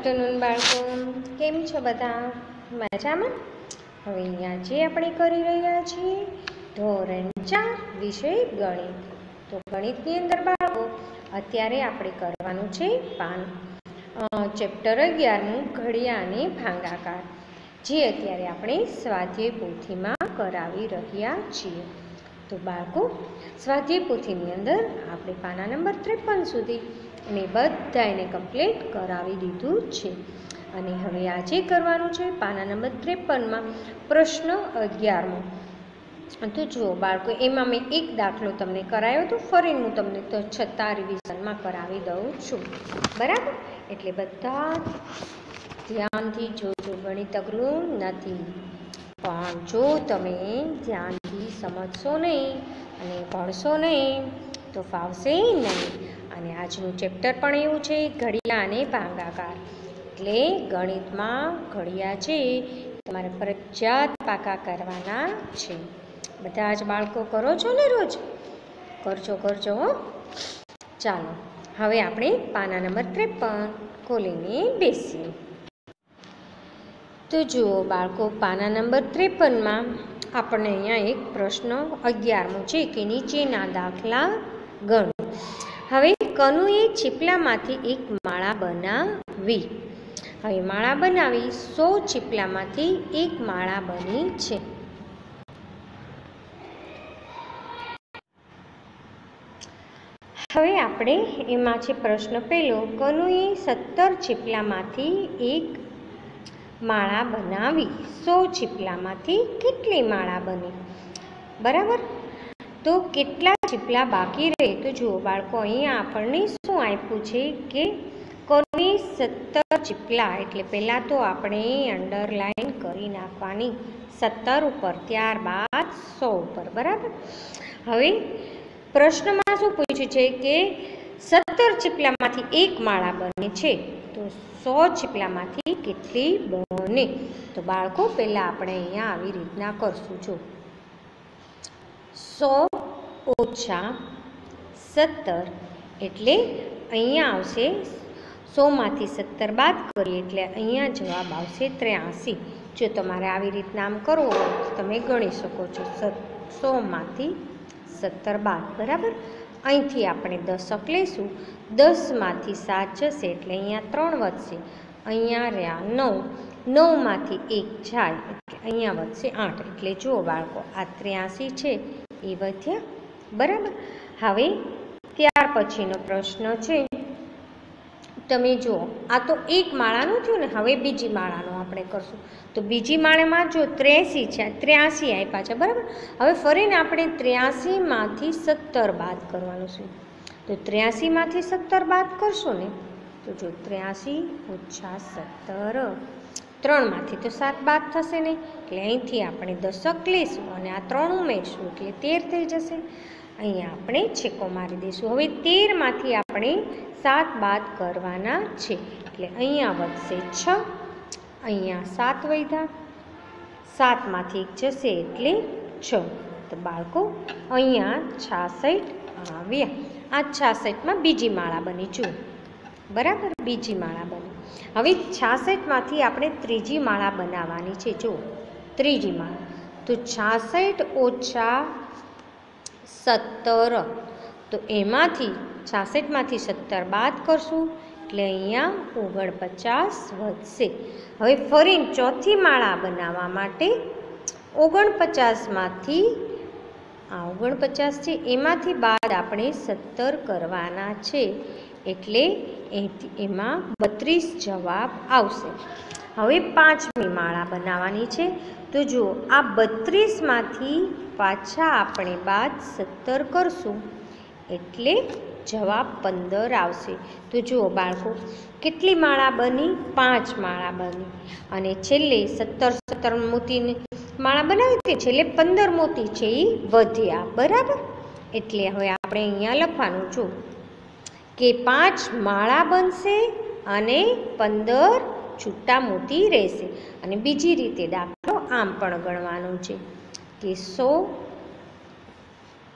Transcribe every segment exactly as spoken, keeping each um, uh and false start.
Afternoon बाळको, केम छो बधा? मजामां? हवे आज આપણે કરી રહ્યા છીએ ધોરણ ચાર વિષય ગણિત। તો ગણિતની અંદર બાળકો અત્યારે આપણે કરવાનું છે પાન ચેપ્ટર અગિયારનું ઘડિયા અને ભાગાકાર, જે અત્યારે આપણે સ્વાધ્યાય પોથીમાં કરાવી રહ્યા છીએ। તો બાળકો સ્વાધ્યાય પોથીની અંદર આપણે પાના નંબર ત્રેપન સુધી અને બધા એને કમ્પ્લીટ કરાવી દીધું છે। અને હવે આજે કરવાનું છે પાના નંબર ત્રેપનમાં પ્રશ્ન અગિયારમો। તો જુઓ બાળકો, એમાં મેં એક દાખલો તમને કરાયો તો ફરી હું તમને તો છતાં રિવિઝનમાં કરાવી દઉં છું, બરાબર? એટલે બધા ધ્યાનથી જોજો, ગણિત અઘરું નથી, પણ જો તમે ધ્યાનથી સમજશો નહીં અને ભણશો નહીં તો ફાવશે નહીં। અને આજનું ચેપ્ટર પણ એવું છે ઘડિયા અને ભાગાકાર, એટલે ગણિતમાં ઘડિયા છે તમારે ફરજિયાત પાકા કરવાના છે। બધા જ બાળકો કરો છો ને? રોજ કરજો કરજો હો। ચાલો હવે આપણે પાના નંબર ત્રેપન ખોલીને બેસીએ। તો જુઓ બાળકો, પાના નંબર ત્રેપનમાં આપણને અહીંયા એક પ્રશ્ન અગિયારમો છે કે નીચેના દાખલા ગણો। હવે કનુએ ચીપલામાંથી એક માળા બનાવી। હવે માળા બનાવી સો ચીપલામાંથી એક માળા બની છે। હવે આપણે એમાં છે પ્રશ્ન પહેલો, કનુએ સત્તર ચીપલામાંથી એક માળા બનાવી, સો ચીપલામાંથી કેટલી માળા બની? બરાબર, તો કેટલા ચીપલા બાકી રહે? તો જુઓ બાળકો, અહીંયા આપણને શું આપ્યું છે કે કનુએ સત્તર ચીપલા, એટલે પહેલાં તો આપણે અંડરલાઈન કરી નાખવાની સત્તર ઉપર, ત્યારબાદ સો ઉપર, બરાબર? હવે પ્રશ્નમાં શું પૂછ્યું છે કે સત્તર ચીપલામાંથી એક માળા બને છે, તો સો ચીપલામાંથી કેટલી બને? તો બાળકો પહેલાં આપણે અહીંયા આવી રીતના કરશું। જો સો ઓછા સત્તર એટલે અહીંયા આવશે, સોમાંથી સત્તર બાદ કરીએ એટલે અહીંયા જવાબ આવશે ત્ર્યાસી। જો તમારે આવી રીતના આમ કરવો હોય તો તમે ગણી શકો છો, સોમાંથી સત્તર બાદ, બરાબર? અહીંથી આપણે દશક લઈશું, દસમાંથી સાત જશે એટલે અહીંયા ત્રણ વધશે, અહીંયા રહ્યા નવ, નવમાંથી એક જાય એટલે અહીંયા વધશે આઠ, એટલે જુઓ બાળકો આ ત્ર્યાસી છે એ વધ્યા, બરાબર? હવે ત્યાર પછીનો પ્રશ્ન છે, તમે જુઓ આ તો એક માળાનું થયું ને, હવે બીજી માળાનું આપણે કરશું। તો બીજી માળામાં જો ત્રેસી છે, ત્ર્યાસી આપ્યા છે, બરાબર? હવે ફરીને આપણે ત્ર્યાસીમાંથી સત્તર બાદ કરવાનું છે, તો ત્ર્યાસીમાંથી સત્તર બાદ કરશો ને, તો જો ત્ર્યાસી ઓછા સત્તર, ત્રણમાંથી તો સાત બાદ થશે નહીં, એટલે અહીંથી આપણે દશક લઈશું અને આ ત્રણ ઉમેરશું એટલે તેર થઈ જશે, અહીંયા આપણે છેકો મારી દઈશું। હવે તેરમાંથી આપણે સાત બાદ કરવાના છે, એટલે અહીંયા વધશે છ, અહીંયા સાત વધ્યા, સાતમાંથી એક જશે એટલે છ, તો બાળકો અહીંયા છાસઠ આવ્યા। આ છાસઠમાં બીજી માળા બની, જુઓ બરાબર, બીજી માળા બની। હવે છાસઠમાંથી આપણે ત્રીજી માળા બનાવવાની છે, જુઓ ત્રીજી માળા, તો છાસઠ ઓછા સત્તર, તો એમાંથી છાસઠમાંથી સત્તર બાદ કરશું એટલે અહીંયા ઓગણપચાસ વધશે। હવે ફરી ચોથી માળા બનાવવા માટે ઓગણપચાસમાંથી આ ઓગણપચાસ છે એમાંથી બાદ આપણે સત્તર કરવાના છે, એટલે એમાં બત્રીસ જવાબ આવશે। હવે પાંચમી માળા બનાવવાની છે, તો જુઓ આ બત્રીસમાંથી પાછા આપણે બાદ સત્તર કરશું એટલે જવાબ પંદર આવશે। તો જુઓ બાળકો કેટલી માળા બની? પાંચ માળા બની, અને છેલ્લે સત્તર સત્તર મોતીની માળા બનાવી હતી, છેલ્લે પંદર મોતી છે એ વધ્યા, બરાબર? એટલે હવે આપણે અહીંયા લખવાનું છું કે પાંચ માળા બનશે અને પંદર છૂટા મોતી રહેશે। અને બીજી રીતે દાખલો આમ પણ ગણવાનું છે કે સો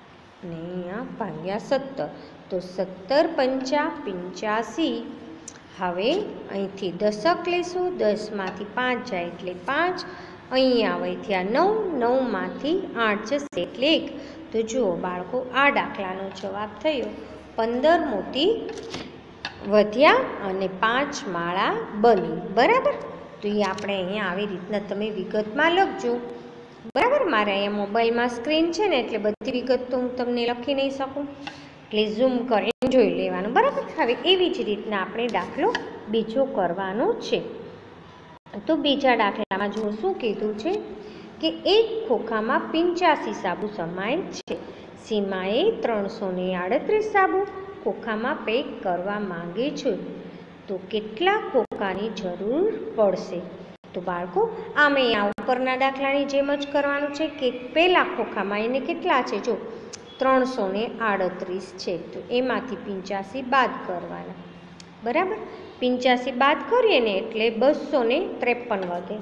અને અહીંયા ભાગ્યા સત્તર, તો સત્તર પંચા પંચ્યાસી, હવે અહીંથી દશક લેશું, દસમાંથી પાંચ જાય એટલે પાંચ, અહીંયા વધ્યા નવ, નવમાંથી આઠ જશે એટલે એક. તો જુઓ બાળકો, આ દાખલાનો જવાબ થયો પંદર મોતી વધ્યા અને પાંચ માળા બની. બરાબર. તો એ આપણે અહીંયા આવી રીતના તમે વિગતમાં લખજો. બરાબર. મારે અહીંયા મોબાઈલમાં સ્ક્રીન છે ને એટલે બધી વિગત તો હું તમને લખી નહીં શકું, એટલે ઝૂમ કરીને જોઈ લેવાનું. બરાબર. હવે એવી જ રીતના આપણે દાખલો બીજો કરવાનો છે. તો બીજા દાખલામાં જો શું કીધું છે કે એક ખોખામાં પંચ્યાસી સાબુ સમાય છે. સીમાએ ત્રણસો ને આડત્રીસ સાબુ ખોખામાં પેક કરવા માંગે છે, તો કેટલા ખોખાની જરૂર પડશે? તો બાળકો, આમે આ ઉપરના દાખલાની જેમ જ કરવાનું છે કે પહેલા ખોખામાં એને કેટલા છે, જો ત્રણસો ને આડત્રીસ છે, તો એમાંથી પંચ્યાસી બાદ કરવાના. બરાબર. પંચ્યાસી બાદ કરીએ ને એટલે બસો ને ત્રેપન વધે.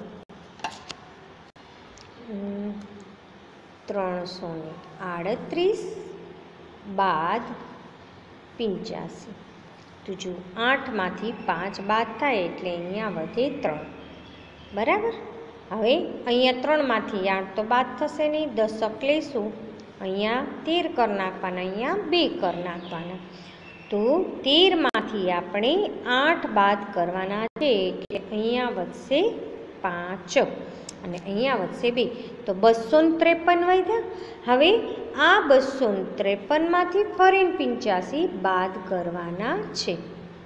ત્રણસો ને આડત્રીસ બાદ પંચ્યાસી, તો જો આઠમાંથી પાંચ બાદ થાય એટલે અહીંયા વધે ત્રણ. બરાબર. હવે અહીંયા ત્રણમાંથી આઠ તો બાદ થશે નહીં, દશક લેશું, અહીંયા તેર કરી નાખવાના, અહીંયા બે કરી નાખવાના. તો તેરમાંથી આપણે આઠ બાદ કરવાના છે એટલે અહીંયા વધશે પાંચ અને અહીંયા વધશે બે, તો બસો ને ત્રેપન વધ્યા. હવે આ બસો ને ત્રેપનમાંથી ફરીને પંચ્યાસી બાદ કરવાના છે.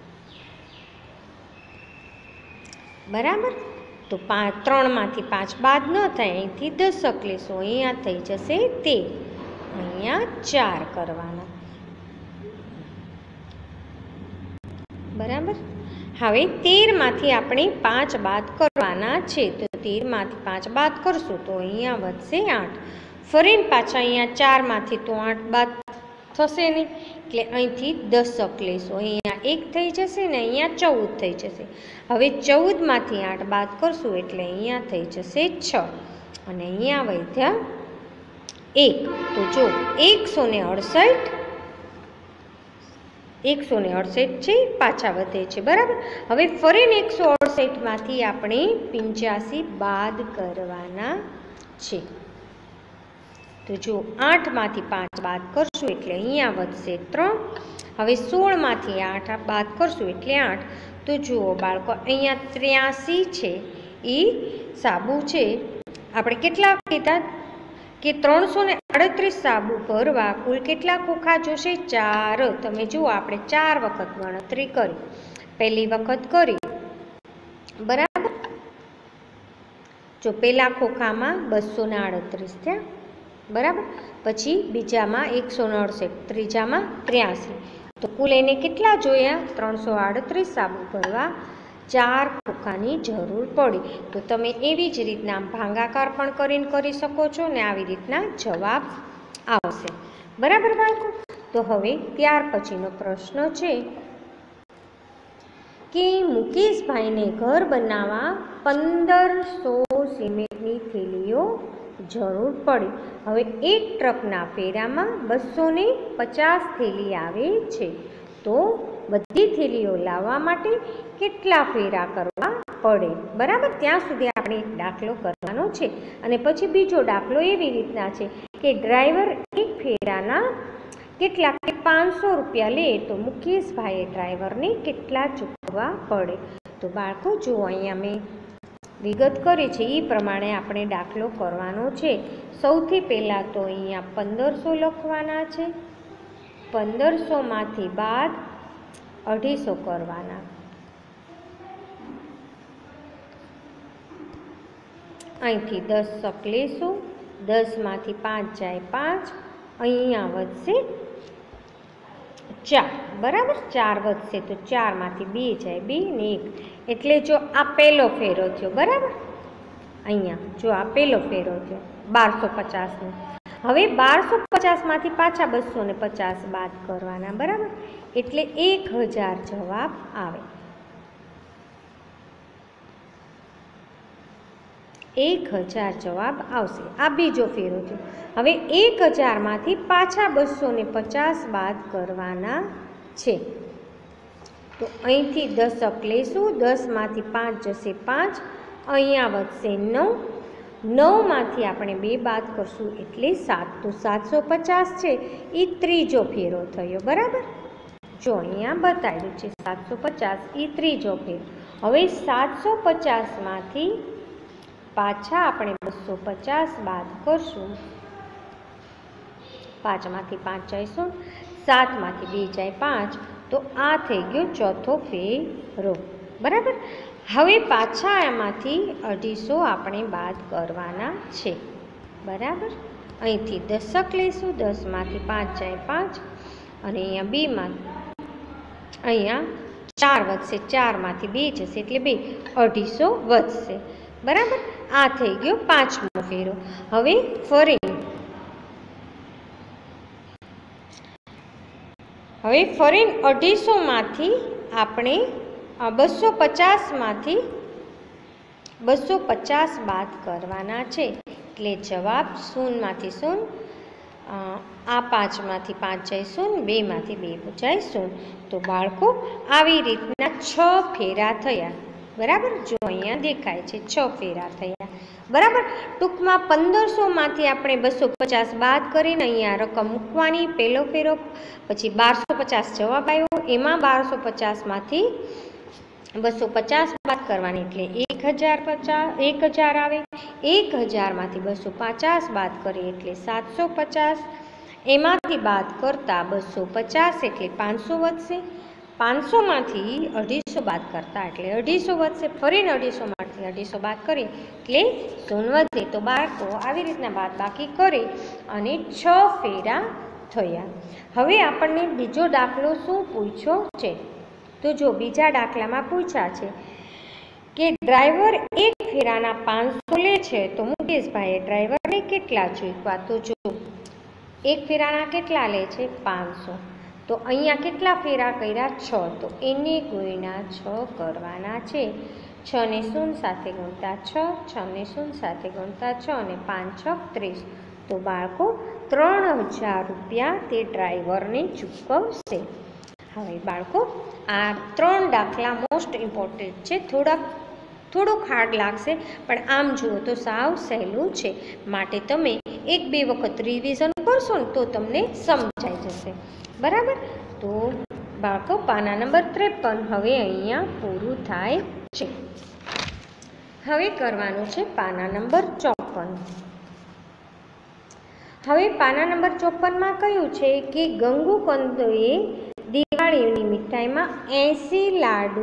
બરાબર. તો પાંચ ત્રણમાંથી પાંચ બાદ ન થાય, અહીંથી દશક લેશું, અહીંયા થઈ જશે તેર, અહીંયા ચાર કરવાના. બરાબર. હવે તેરમાંથી આપણે પાંચ બાદ કરવાના છે, તો તેરમાંથી પાંચ બાદ કરશું તો અહીંયા વધશે આઠ. ફરીને પાછા અહીંયા ચારમાંથી તો આઠ બાદ થશે નહીં, એટલે અહીંથી દશક લેશું, અહીંયા એક થઈ જશે ને અહીંયા ચૌદ થઈ જશે. હવે ચૌદમાંથી આઠ બાદ કરશું એટલે અહીંયા થઈ જશે છ અને અહીંયા વધ્યા એક. તો જો એકસો ને અડસઠ એકસો ને અડસઠ છે, પાછા વધે છે. બરાબર. હવે ફરીને એકસો અડસઠમાંથી આપણે પંચ્યાસી બાદ કરવાના છે. તો જો આઠમાંથી પાંચ બાદ કરશું એટલે અહીંયા વધશે ત્રણ. હવે સોળમાંથી આઠ બાદ કરશું એટલે આઠ. તો જુઓ બાળકો, અહીંયા ત્ર્યાસી છે એ સાબુ છે. આપણે કેટલા કીધા કે ત્રણસો ને આડત્રીસ સાબુ ભરવા કુલ કેટલા ખોખા જોશે? ચાર. તમે જુઓ, આપણે ચાર વખત ગણતરી કરી. પહેલી વખત કરી. બરાબર. જો પહેલા ખોખામાં બસો ને આડત્રીસ થયા. બરાબર. પછી બીજામાં એકસો ને અડસઠ, ત્રીજામાં ત્ર્યાસી. તો કુલ એને કેટલા જોયા? ત્રણસો આડત્રીસ સાબુ ભરવા ચાર ખોખાની જરૂર પડી. તો તમે એવી જ રીતના ભાગાકાર પણ કરીને કરી શકો છો ને આવી રીતના જવાબ આવશે. બરાબર બાળકો. તો હવે ત્યાર પછીનો પ્રશ્ન છે કે મુકેશભાઈને ઘર બનાવવા પંદરસો સિમેન્ટની થેલીઓ જરૂર પડી. હવે એક ટ્રકના ફેરામાં બસો ને પચાસ થેલી આવે છે, તો બધી થેલીઓ લાવવા માટે કેટલા ફેરા કરવા પડે? બરાબર. ત્યાં સુધી આપણે એક દાખલો કરવાનો છે અને પછી બીજો દાખલો એવી રીતના છે કે ડ્રાઈવર એક ફેરાના કેટલા કે પાંચસો રૂપિયા લે, તો મુકેશભાઈએ ડ્રાઈવરને કેટલા ચૂકવવા પડે? તો બાળકો જુઓ, અહીંયા મેં વિગત કરી છે એ પ્રમાણે આપણે દાખલો કરવાનો છે. સૌથી પહેલાં તો અહીંયા પંદરસો લખવાના છે. પંદરસોમાંથી બાદ અઢીસો કરવાના. અહીંથી દશક લેશું, દસમાંથી પાંચ જાય પાંચ, અહીંયા વધશે ચાર. બરાબર. ચાર વધશે તો ચારમાંથી બે જાય બે ને એક, એટલે જો આ પહેલો ફેરો થયો. બરાબર. અહીંયા જો આ પહેલો ફેરો થયો બારસો પચાસનો. હવે બારસો પચાસમાંથી પાછા બસો ને પચાસ બાદ કરવાના. બરાબર. એટલે એક હજાર જવાબ આવે. એક હજાર જવાબ આવશે. આ બીજો ફેરો થયો. હવે એક હજારમાંથી પાછા બસો ને પચાસ બાદ કરવાના છે. તો અહીંથી દશક લેશું, દસમાંથી પાંચ જશે પાંચ, અહીંયા વધશે નવ, નવમાંથી આપણે બે બાદ કરશું એટલે સાત. તો સાતસો પચાસ છે એ ત્રીજો ફેરો થયો. બરાબર, જો અહીંયા બતાવ્યું છે સાતસો પચાસ એ ત્રીજો ફેરો. હવે સાતસો પચાસમાંથી પાછા આપણે બસો પચાસ બાદ કરશું. પાંચમાંથી પાંચ જઈશું, સાતમાંથી બે જાય પાંચ, તો આ થઈ ગયો ચોથો ફેરો. બરાબર, હવે પાછા એમાંથી અઢીસો આપણે બાદ કરવાના છે. બરાબર, અહીંથી દશક લઈશું, દસમાંથી પાંચ જાય પાંચ, અને અહીંયા બેમાં અહીંયા ચાર વધશે, ચારમાંથી બે જશે એટલે બે, અઢીસો વધશે. બરાબર, આ થઈ ગયો પાંચમો ફેરો. હવે ફરી હવે ફરી અઢીસોમાંથી આપણે બસો પચાસમાંથી બસો પચાસ બાદ કરવાના છે એટલે જવાબ શૂન્યમાંથી શૂન્ય. આ પાંચમાંથી પાંચ જાય શૂન્ય, બેમાંથી બે જાય શૂન્ય. તો બાળકો આવી રીતના છ ફેરા થયા. બરાબર, જો અહીંયા દેખાય છે છ ફેરા થયા. બરાબર, ટૂંકમાં પંદરસોમાંથી આપણે બસો પચાસ બાદ કરીને અહીંયા રકમ મૂકવાની. પહેલો ફેરો, પછી બારસો પચાસ જવાબ આવ્યો, એમાં બારસો પચાસમાંથી બસો પચાસ બાદ કરવાની એટલે એક હજાર પચાસ એક હજાર આવે. એક હજારમાંથી બસો પચાસ બાદ કરીએ એટલે સાતસો પચાસ, એમાંથી બાદ કરતાં બસો પચાસ એટલે પાંચસો વધશે. પાંચસોમાંથી અઢીસો બાદ કરતા એટલે અઢીસો વધશે. ફરીને અઢીસોમાંથી અઢીસો બાદ કરીએ એટલે શૂન્ય વધે. તો બાળકો આવી રીતના બાદ બાકી કરે અને છ ફેરા થયા. હવે આપણને બીજો દાખલો શું પૂછ્યો છે? તો જો બીજા દાખલામાં પૂછ્યા છે કે ડ્રાઈવર એક ફેરાના પાંચસો લે છે, તો મુકેશભાઈએ ડ્રાઈવરને કેટલા ચૂકવ્યા? તો જો એક ફેરાના કેટલા લે છે? પાંચસો. તો અહીંયા કેટલા ફેરા કર્યા? છ. તો એને ગુણ્યા છ કરવાના છે. છ ને શૂન્ય સાથે ગુણતા છ, છ ને શૂન્ય સાથે ગુણતા છ, અને પાંચ છ ત્રીસ. તો બાળકો ત્રણ હજાર રૂપિયા તે ડ્રાઈવરને ચૂકવશે. હવે બાળકો આ ત્રણ દાખલા મોસ્ટ ઇમ્પોર્ટન્ટ છે. થોડાક થોડુંક હાર્ડ લાગશે, પણ આમ જુઓ તો સાવ સહેલું છે. માટે તમે એક બે વખત રિવિઝન કરશો ને તો તમને સમજાઈ જશે. બરાબર, તો બાળકો પાના નંબર ત્રેપન હવે અહીંયા પૂરું થાય છે. હવે કરવાનું છે પાના નંબર ચોપન. હવે પાના નંબર ચોપનમાં કહ્યું છે કે ગંગુ કંદોએ દિવાળીની મીઠાઈમાં એંસી લાડુ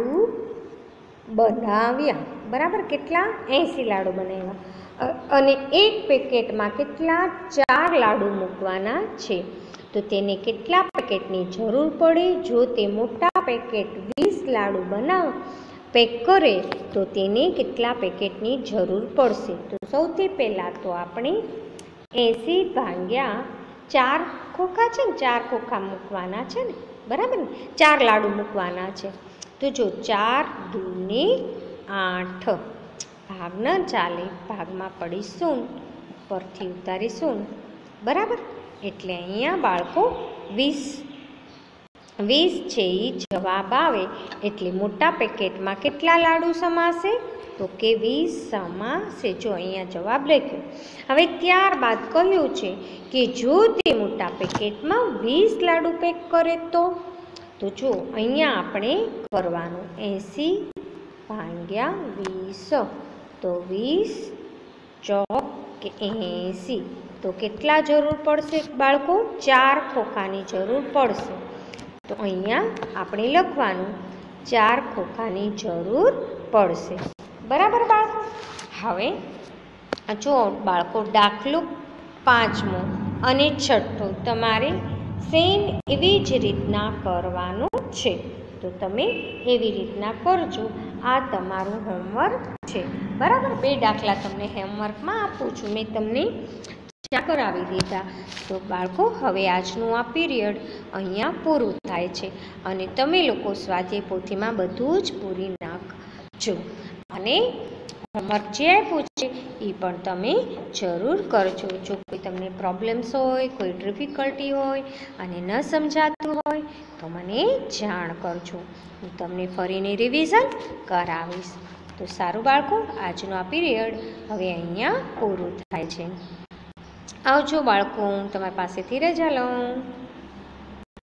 બનાવ્યા. બરાબર, કેટલા? એંસી લાડુ બનાવ્યા, અને એક પેકેટમાં કેટલા? ચાર લાડુ મૂકવાના છે. તો તેને કેટલા પેકેટની જરૂર પડે? જો તે મોટા પેકેટ વીસ લાડુ બનાવ પેક કરે તો તેને કેટલા પેકેટની જરૂર પડશે? તો સૌથી પહેલાં તો આપણે એંસી ભાગ્યા ચાર ખોખા છે ને, ચાર ખોખા મૂકવાના છે ને. બરાબર ને, ચાર લાડુ મૂકવાના છે. તો જો ચાર દૂને આઠ, ભાગ ન ચાલે, ભાગમાં પડીશું, ઉપરથી ઉતારીશું. બરાબર, એટલે અહીંયા બાળકો વીસ વીસ છે એ જવાબ આવે. એટલે મોટા પેકેટમાં કેટલા લાડુ સમાશે? તો કે વીસ સમાશે. જો અહીંયા જવાબ લખ્યો. હવે ત્યારબાદ કહ્યું છે કે જો તે મોટા પેકેટમાં વીસ લાડુ પેક કરે તો તો જો અહીંયા આપણે કરવાનું એંસી ભાગ્યા વીસ, તો વીસ ચોક કે એંસી. તો કેટલા જરૂર પડશે બાળકો? ચાર ખોખાની જરૂર પડશે. તો અહીંયા આપણે લખવાનું ચાર ખોખાની જરૂર પડશે. બરાબર બાળકો, હવે જો બાળકો દાખલો પાંચમો અને છઠ્ઠો તમારે સેમ એવી જ રીતના કરવાનું છે. તો તમે એવી રીતના કરજો. આ તમારું હોમવર્ક છે. બરાબર, બે દાખલા તમને હોમવર્કમાં આપું છું, મેં તમને કરાવી દીધા. તો બાળકો હવે આજનું આ પીરિયડ અહીંયા પૂરું થાય છે, અને તમે લોકો સ્વાધ્યાય પોથીમાં બધું જ પૂરી નાખજો. અને હોમવર્ક જે આપ્યું છે એ પણ તમે જરૂર કરજો. જો કોઈ તમને પ્રોબ્લેમ્સ હોય, કોઈ ડિફિકલ્ટી હોય અને ન સમજાતું હોય તો તો મને જાણ કરજો, હું તમને ફરીને રિવિઝન કરાવીશ. તો સારું બાળકો, આજનો આ પીરિયડ હવે અહીંયા પૂરું થાય છે. આવજો બાળકો, હું તમારી પાસેથી રજા લઉં.